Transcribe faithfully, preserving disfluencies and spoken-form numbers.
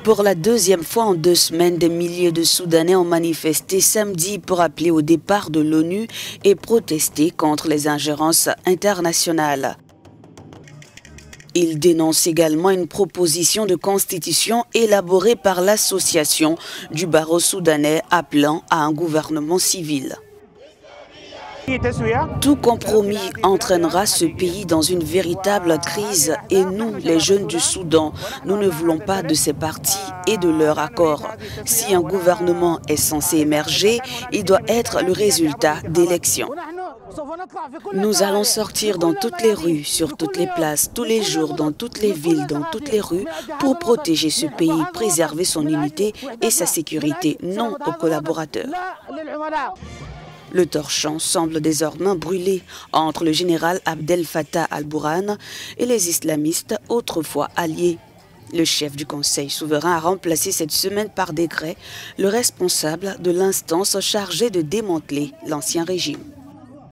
Pour la deuxième fois en deux semaines, des milliers de Soudanais ont manifesté samedi pour appeler au départ de l'ONU et protester contre les ingérences internationales. Ils dénoncent également une proposition de constitution élaborée par l'association du barreau soudanais appelant à un gouvernement civil. Tout compromis entraînera ce pays dans une véritable crise et nous, les jeunes du Soudan, nous ne voulons pas de ces partis et de leur accord. Si un gouvernement est censé émerger, il doit être le résultat d'élections. Nous allons sortir dans toutes les rues, sur toutes les places, tous les jours, dans toutes les villes, dans toutes les rues, pour protéger ce pays, préserver son unité et sa sécurité, non aux collaborateurs. Le torchon semble désormais brûler entre le général Abdel Fattah al-Burhan et les islamistes autrefois alliés. Le chef du Conseil souverain a remplacé cette semaine par décret le responsable de l'instance chargée de démanteler l'ancien régime.